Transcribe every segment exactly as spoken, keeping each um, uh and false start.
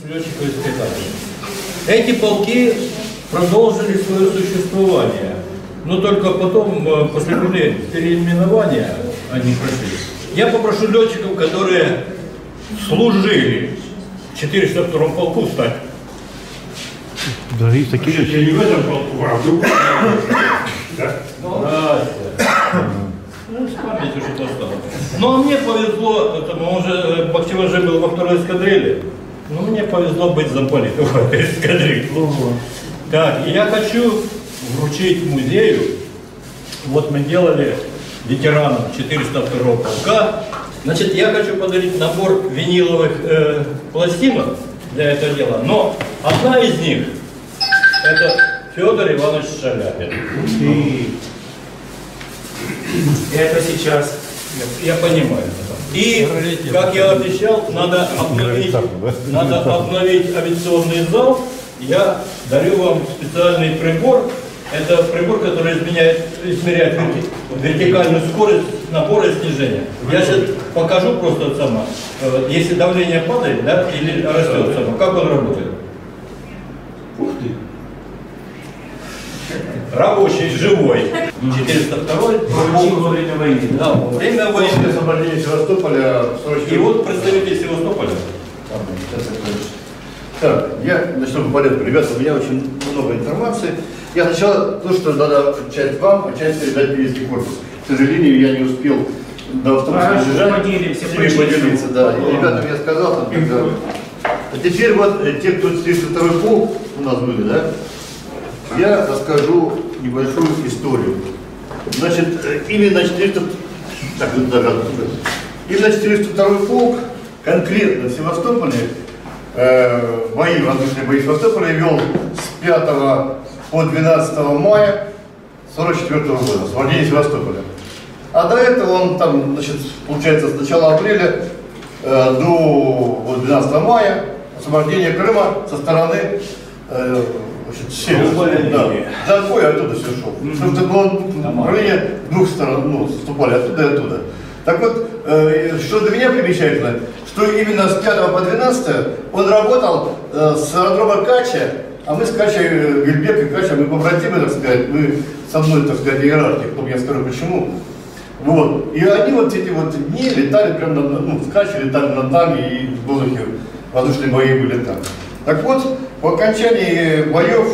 летчиков-испытателей. Эти полки продолжили свое существование, но только потом, после переименования, они прошли. Я попрошу летчиков, которые служили в четыреста втором полку, встать. Да, есть такие летчики. Я не в этом полку, а в другом. Здравствуйте. Ну, с памятью что-то осталось. Ну, а мне повезло, потому что Бахчеваж был во второй эскадрилье. Ну, мне повезло быть замполитом в этой эскадрилье. Так, и я хочу вручить музею. Вот мы делали ветеранам четыреста второго полка. Значит, я хочу подарить набор виниловых э, пластинок для этого дела. Но одна из них — это Федор Иванович Шаляпин. И это сейчас, я понимаю. И, как я обещал, надо обновить, надо обновить авиационный зал. Я дарю вам специальный прибор. Это прибор, который изменяет, измеряет вертикальную скорость набора и снижения. Я сейчас покажу просто сама. Если давление падает, да, или растет само, как он работает. Ух ты! Рабочий, живой. четыреста второй. Во время войны. Да, во время войны. Освобождение Севастополя. И вот представитель Севастополя. Так, я начну по порядку. Ребята, у меня очень много информации. Я сначала то, что надо часть вам, а часть передать пилотский корпус. К сожалению, я не успел до автобуса бежать, с ними поделиться. Да. И ребятам я сказал, там, когда... А теперь вот те, кто четыреста второй полк у нас были, да, я расскажу небольшую историю. Значит, именно четыреста... Так, даже... именно четыреста второй полк конкретно в Севастополе, э, бои, воздушные бои в Севастополе вел с пятого по двенадцатое мая сорок четвёртого года, освобождение Севастополя. А до этого он там, значит, получается, с начала апреля э, до вот, двенадцатого мая освобождение Крыма со стороны э, значит, севера. Да, за Кой оттуда все шел. Mm-hmm. Потому что было управление двух сторон, ну, вступали оттуда и оттуда. Так вот, э, что для меня примечательно, что именно с пятого по двенадцатое он работал э, с аэродрома Кача. А мы с Качей, Вильбек и Кача, мы побратимы, так сказать, мы со мной, так сказать, иерархии, потом я скажу почему. Вот. И они вот эти вот дни летали прямо над, ну, с Качей летали над нами, и в воздухе воздушные бои были там. Так вот, по окончании боев,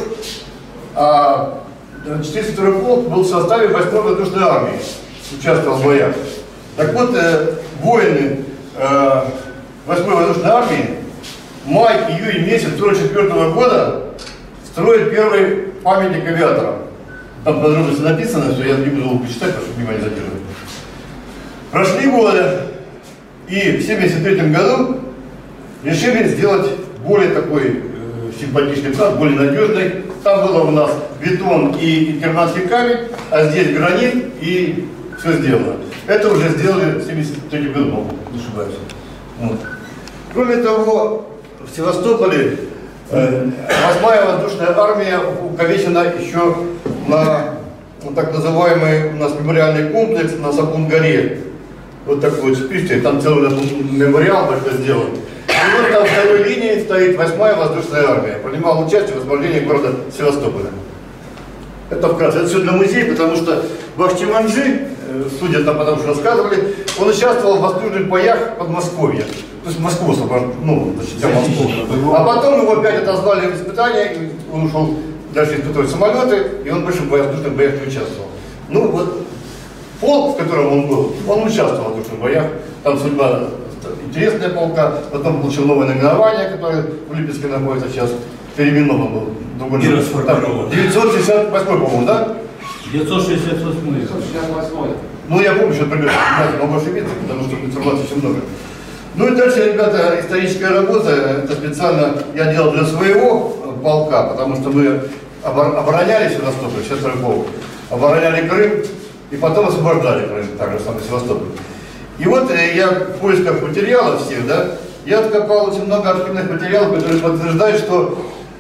а четыреста второй полк был в составе восьмой воздушной армии, участвовал в боях. Так вот, э, воины э, восьмой воздушной армии май, июнь месяц сорок четвёртого года строят первый памятник авиаторам. Там подробности написано, что я не буду почитать, потому что внимание задерживать. Прошли годы, и в семьдесят третьем году решили сделать более такой э, симпатичный план, более надежный. Там было у нас бетон и германский камень, а здесь гранит, и все сделано. Это уже сделали в семьдесят третьем году, не ошибаюсь. Вот. Кроме того, в Севастополе э, восьмая воздушная армия увековечена еще на ну, так называемый у нас мемориальный комплекс на Сапун-горе. Вот такой вот список, там целый мемориал такой сделан. И вот там в второй линии стоит восьмая воздушная армия. Принимала участие в освобождении города Севастополя. Это вкратце. Это все для музея, потому что Бахчеванджи, судя по тому, что рассказывали, он участвовал в воздушных боях под Москвой. То есть Москву освобождал, ну, защитил Москву. А потом его опять отозвали в испытания, и он ушел дальше испытывать самолеты, и он больше в воздушных боях не участвовал. Ну вот, полк, в котором он был, он участвовал в воздушных боях. Там судьба интересная полка, потом получил новое наименование, которое в Липецке находится сейчас, переименован был. Другой девятьсот шестьдесят восьмой, по-моему, да? девятьсот шестьдесят восьмой. Ну, я помню, что примерно, могу ошибиться, потому что информации очень много. Ну и дальше, ребята, историческая работа, это специально я делал для своего полка, потому что мы обороняли Севастополь, шестьдесят второй полк, обороняли Крым и потом освобождали Крым, так же самое Севастополь. И вот я в поисках материалов всех, да, я откопал очень много архивных материалов, которые подтверждают, что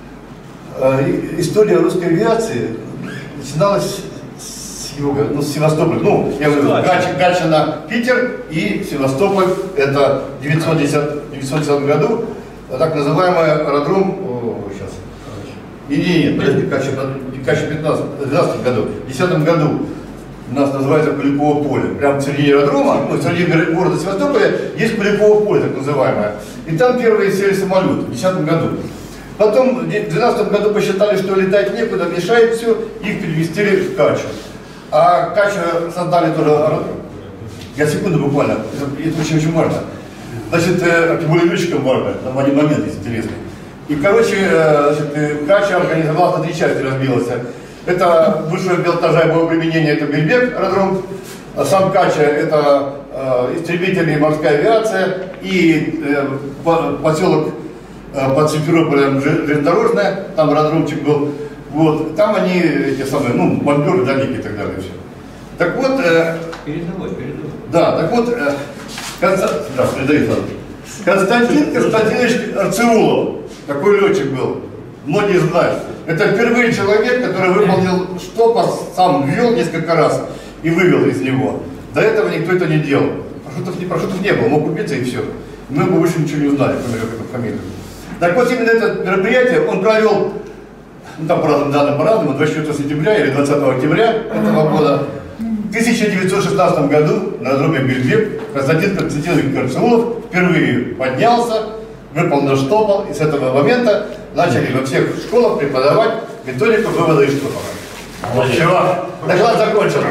э, история русской авиации начиналась с юга, ну, с Севастополя. Ну, я говорю, Гатчина, Гатчина, Питер и Севастополь, это в девятьсот десятом году так называемый аэродром, о, сейчас, и не, не, подожди, Кача пятнадцать, в двенадцатом году, в десятом году у нас называется Куликово поле. Прямо в середине аэродрома, ну, в середине города Севастополя есть Куликово поле, так называемое. И там первые сели самолеты в десятом году. Потом в двенадцатом году посчитали, что летать некуда, мешает все, их переместили в Качу. А Качу создали тоже аэродром. Я секунду буквально, это, это очень-очень важно. Значит, э, более летчикам важно, там один момент есть интересный. И, короче, э, значит, Кача организовалась на три части, разбилась. Это высшее белтажаемое применение, это Бельбек аэродром. А сам Кача это э, истребители, морская авиация и э, по, поселок э, под Симферополем железнодорожная, там аэродромчик был. Вот, там они, эти самые, ну, бомберы, дальники и так далее, все. Так вот, э, Передовой, передовой. да, так вот, э, Константин, да, Константин Константинович Арцеулов, такой летчик был, многие знают. Это впервые человек, который выполнил штопор, сам ввел несколько раз и вывел из него. До этого никто это не делал. Парашютов не, парашютов не было, мог убиться и все. Мы бы больше ничего не узнали, кроме как эту фамилию. Так вот, именно это мероприятие он провел, ну там по разным данным, по-разному, двадцать четвёртого сентября или двадцатого октября этого года. В тысяча девятьсот шестнадцатом году на аэродроме Бельбек Константин Константинович Арцеулов впервые поднялся, выполнил штопор, и с этого момента начали во всех школах преподавать методику вывода из штопора. Вот чего. Доклад закончен.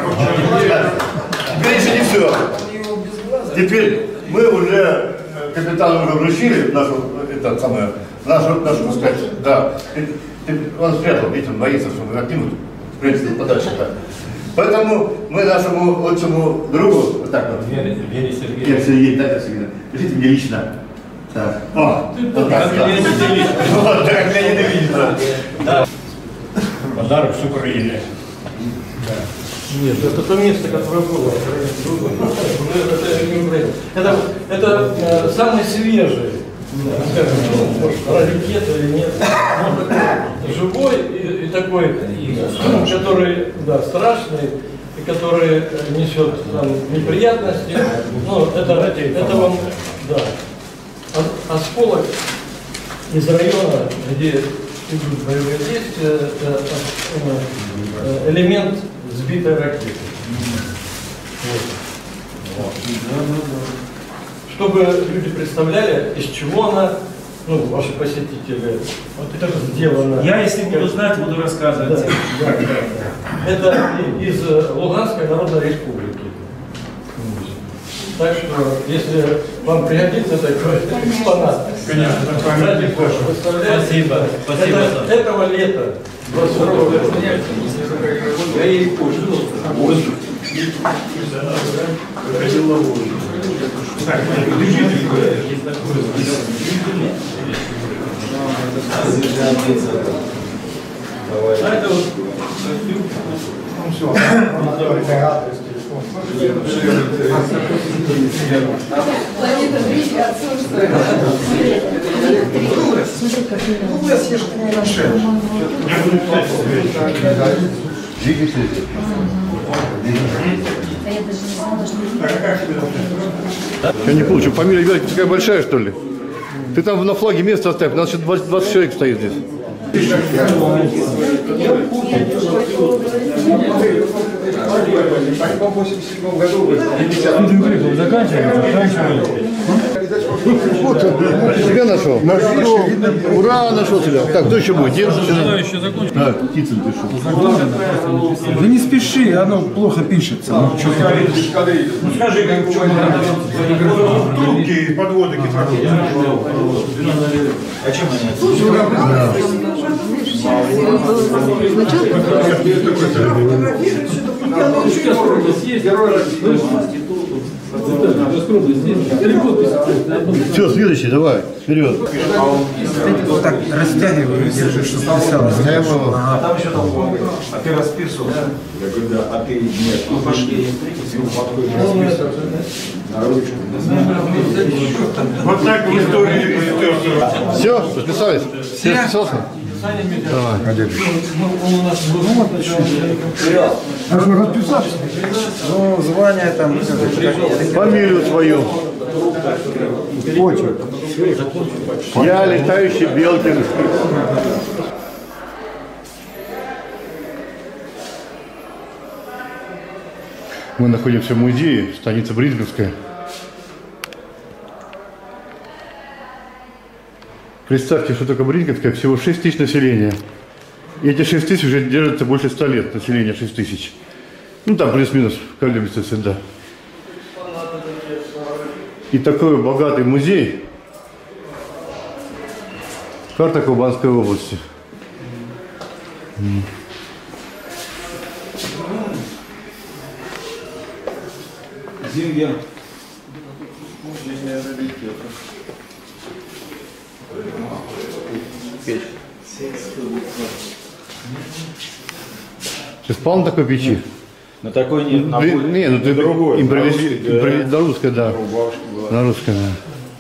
Теперь еще не все. Теперь мы уже, капитана уже вручили нашу, это самое, нашу, нашу, так сказать, да. Он спрятал, видите, он боится, что мы отнимут, спрятал подальше. Да. Поэтому мы нашему лучшему другу, вот так вот, Вере Сергеевне. Вере Сергеевне, дайте всегда, пишите мне лично. Так. О, вот так, да. Вот так, я ненавижу. Да. Подарок с Украины. Нет, это то место, которое было. Это, это э, самый свежий, скажем, ну, может, раритет или нет. Он такой живой и, и такой, ну, который, да, страшный, и который несет там неприятности. Ну, это, это вам, да, осколок из района, где идут боевые действия, это элемент сбитой ракеты. Вот. Чтобы люди представляли, из чего она, ну, ваши посетители, вот это сделано. Я, если буду знать, буду рассказывать. Да, да, да. Это из Луганской Народной Республики. Так что, если вам пригодится такой экспонат, конечно, Спасибо, спасибо. Это, этого лета двадцать второго года. Я ей позже. А это вот Я не получу. Фамилия Верки такая большая, что ли? Ты там на флаге место оставь, у нас еще двадцать, двадцать человек стоит здесь. В восемьдесят седьмом году Вот, тебя нашел. Нашел. Ура, нашел тебя. Так, кто еще будет? Дед? Да, птица ты что? Да не спеши, оно плохо пишется. Ну, что ну скажи, как в чем трубки, подводы, китроходы. А чем они? Все, следующий, давай, вперед. вот так растягиваю и держишь, чтобы писалось. А там еще там, а ты расписывал? Я говорю, да, а ты нет. Ну пошли. На ручку. Вот так в истории Все, расписались? Все расписался? Давай, одет. А что, расписаться? Ну, звание там, Фамилию свою. Я летающий Белкин. Мы находимся в музее, станица Брызговская. Представьте, что такое Брызговская, всего шесть тысяч населения. И эти шесть тысяч уже держатся больше ста лет, население шесть тысяч. Ну там плюс-минус, колеблется всегда. И такой богатый музей. Карта Кубанской области. Зингер. Ты спал на такой печи? На такой нет, на Ты- не, ну ты другой. импровизи- На русской, да. импровизи- на русской, да. Рубашка была. На русской, да.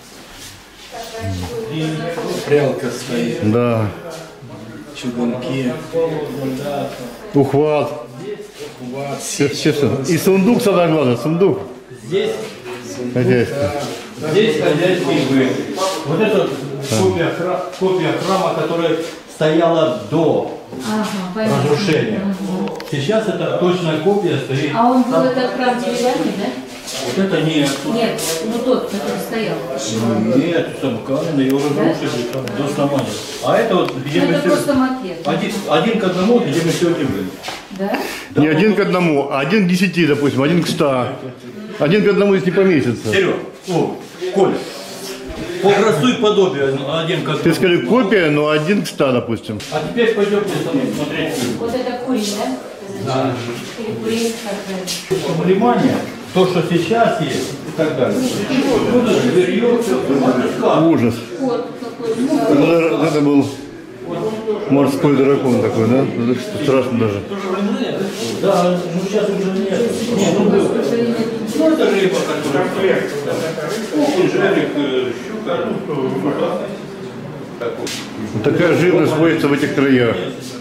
Прялка стоит, Да. чугунки, Ухват. Честно. И сундук, самое главное, сундук. Здесь, Хозяйство. здесь хозяйский быт. Вот это копия, хра- копия храма, которая стояла до Ага, понятно. разрушения. Ага. Сейчас это точная копия стоит. А он был этот храм деревянный, да? Вот это не... Нет, ну тот, который стоял. Нет, там каменный, его разрушили там, до основания. А это вот, где Ну, мы это сегодня- просто макет. Один, один к одному, где мы сегодня были. Да? Не один к одному, а один к десяти, допустим, один к ста. Один к одному здесь не поместится. Серег, о, Коля, по образцу и подобию один к Ты одному. скажи копия, но один к ста, допустим. А теперь пойдемте со мной смотреть фильм. Вот это курень, да? Да. Или курень, как бы. Внимание, то, что сейчас есть и так далее. Вот это зверье, всё, это сказка. Ужас. Вот какой. Это, это был морской дракон такой, да? Это что, страшно даже. Да, ну сейчас уже нет. Нет, ну был. Ну это рыба, которая... Окунь, жерлик, э, щука. ну, такой. Вот такая живность водится в этих краях.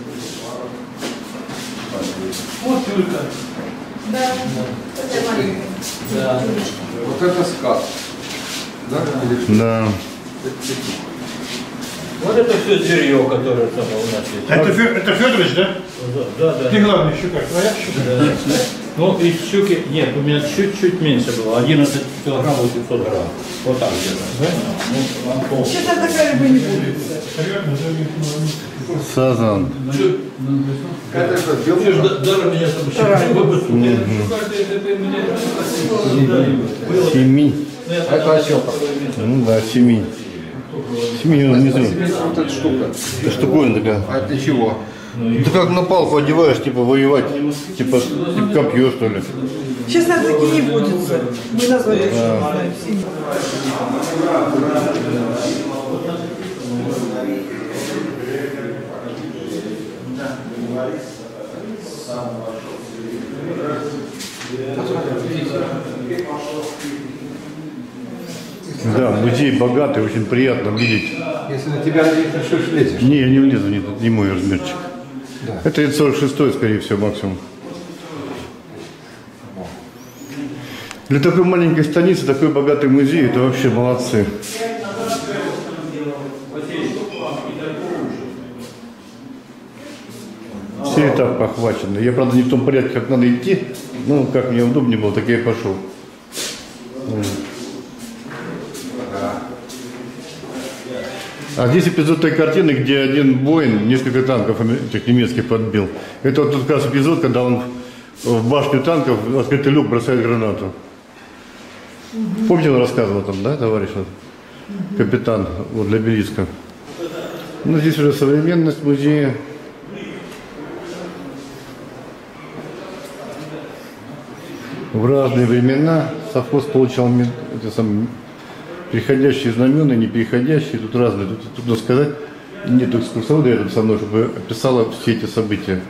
Вот тюлька. Да. Это маленькая. Да. Вот это скат. Да? Да. Вот это все зверье, которое там у нас есть. Это, Фе- это Федорович, да? Да, да, Ты да. главный щука, твоя щука? Да. Ну, из щуки, нет, у меня чуть-чуть меньше было, одиннадцать килограмм восемьсот грамм. Вот так где-то. Ну, вам пол. Сейчас такая рыба не будет. Сазан. Это что, Ты белка? ж да- даром меня там еще Семи. Это осёлка. Ну да, семи. Семи внизу. Вот эта штука. Это штуковина такая. А это чего? Ты как на палку одеваешь, типа воевать, типа, типа копье, что ли. Сейчас нас таки не водится. Мы назвали еще не знаем. Синий. Да, музей богатый, очень приятно видеть. Если на тебя если что ж лезешь. Не, я не влезу, нет, это не мой размерчик. Это сорок шестой, скорее всего, максимум. Для такой маленькой станицы, такой богатый музей, это вообще молодцы. Все этапы охвачены. Я, правда, не в том порядке, как надо идти. Ну, как мне удобнее было, так я и пошел. А здесь эпизод той картины, где один воин несколько танков этих немецких подбил. Это вот тот как раз эпизод, когда он в башню танков в открытый люк бросает гранату. Помните, он рассказывал там, да, товарищ? Вот, капитан вот, для Белиска. Ну, здесь уже современность музея. В разные времена совхоз получал мед- эти самые переходящие знамена, не переходящие, тут разные. Тут трудно сказать. Нет экскурсовода рядом со мной, чтобы описала все эти события.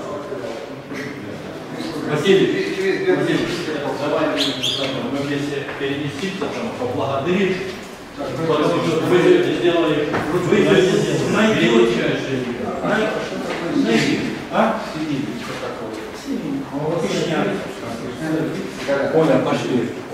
Василий, Василий, давай мы вместе переместимся, там, поблагодарить. Потому что вы сделали, вы найди величайшее дело. Найди. А? Коля, пошли.